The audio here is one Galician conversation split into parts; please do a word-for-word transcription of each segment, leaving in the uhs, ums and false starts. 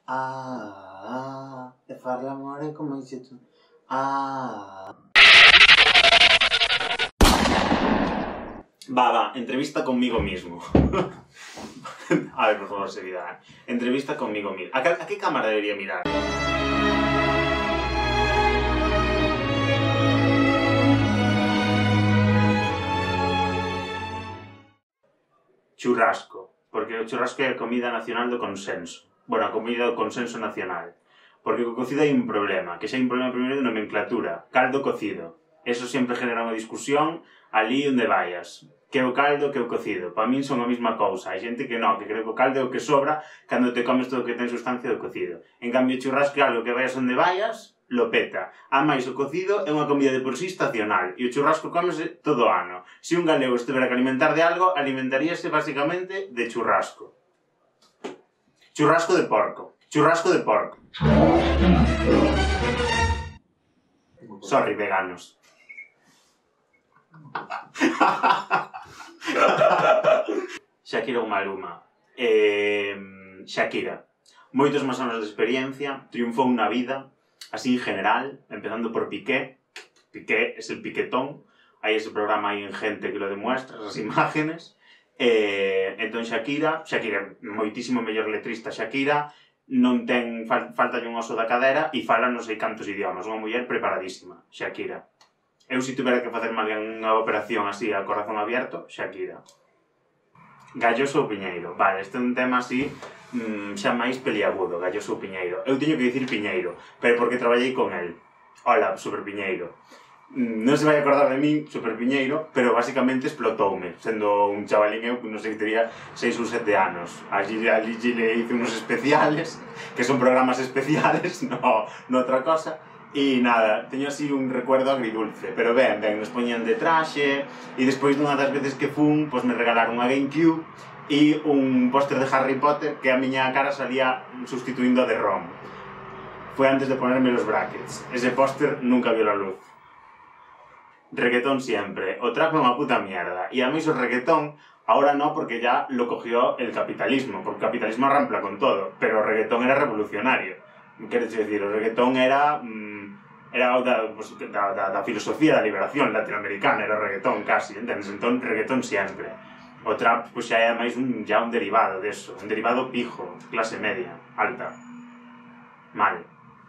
Ah, ah, e far l'amore come dici tu. Ah. Va, va, entrevista conmigo mismo. A ver, por favor, seriedad. Entrevista conmigo mismo. ¿A qué, a qué cámara debería mirar? Churrasco. Porque o churrasco é a comida nacional do consenso. Bueno, a comida do consenso nacional. Porque co cocido hai un problema, que xa hai un problema primeiro de nomenclatura. Caldo cocido. Eso sempre genera unha discusión ali onde vayas. Que o caldo, que o cocido. Para min son a mesma cousa. Hai xente que non, que creo que o caldo é o que sobra cando te comes todo o que ten sustancia do cocido. En cambio, o churrasco é algo que vayas onde vayas, lo peta. A máis, o cocido é unha comida de por sí estacional e o churrasco cómese todo o ano. Se un galego estivera que alimentar de algo, alimentaríase basicamente de churrasco. Churrasco de porco. Churrasco de porco. Sorry, veganos. Shakira ou Maluma. Eh, Shakira. Moitos máis anos de experiencia, triunfou na vida, así en general, empezando por Piqué. Piqué es el piquetón. Hai ese programa aí en Gente que lo demuestra, esas imágenes. Eh, entón Shakira, Shakira, moitísimo mellor letrista Shakira, non ten, fal, falta un oso da cadera e fala non sei cantos idiomas, unha muller preparadísima, Shakira. Eu se tuvera que facer mal unha operación así a corazón abierto, Shakira. Galloso ou Piñeiro? Vale, este é un tema así mmm, xa máis peliagudo, Galloso ou Piñeiro. Eu teño que dicir Piñeiro, pero porque traballei con el. Hola, Super Piñeiro. Non se vai acordar de min, Super Piñeiro, pero basicamente explotou-me, sendo un chavalín eu, non sei que tería seis ou sete anos. Allí, allí le hice unos especiales, que son programas especiales, no, no outra cosa, e nada, teño así un recuerdo agridulce, pero ben, ben, nos poñían de traxe, e despois dunha das veces que fun, pois me regalaron a GameCube e un póster de Harry Potter que a miña cara salía sustituindo a de Ron. Foi antes de ponerme los brackets. Ese póster nunca vio la luz. Reggaetón siempre. O trap é unha puta mierda. E a mí o reggaetón, ahora no porque ya lo cogió el capitalismo, porque el capitalismo arrampla con todo, pero o reggaetón era revolucionario. Queres decir, o reggaetón era mmm, era da, pues, da, da, da filosofía da liberación latinoamericana, era o reggaetón casi, entendes? Entón, reggaetón siempre. O trap, pues xa é máis un, ya un derivado deso, un derivado pijo, clase media, alta. Mal.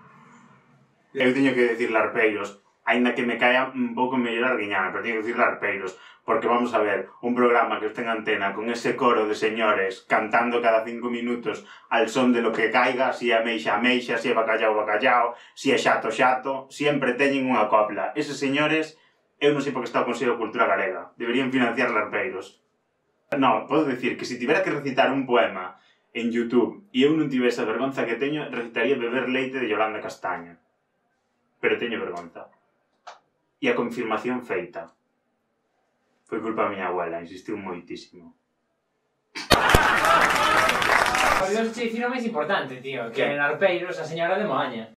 Eu teño que decir larpeiros, aínda que me caia un pouco mellor Arguiñana, pero teño que decir larpeiros, porque vamos a ver, un programa que está en antena con ese coro de señores cantando cada cinco minutos al son de lo que caiga, si é ameixa ameixa, si é bacallao bacallao, si é xato xato, sempre teñen unha copla. Eses señores, eu non sei por que está o Consello de Cultura Galega, deberían financiar larpeiros. No, podo decir que se tivera que recitar un poema en YouTube e eu non tivese a vergonza que teño, recitaría Beber leite de Yolanda Castaño. Pero teño vergonza. E a confirmación feita. Foi culpa da miña abuela, insistiu moitísimo. Olvidou che dicir o máis importante, tío, que en Arpeiros a señora de Moaña.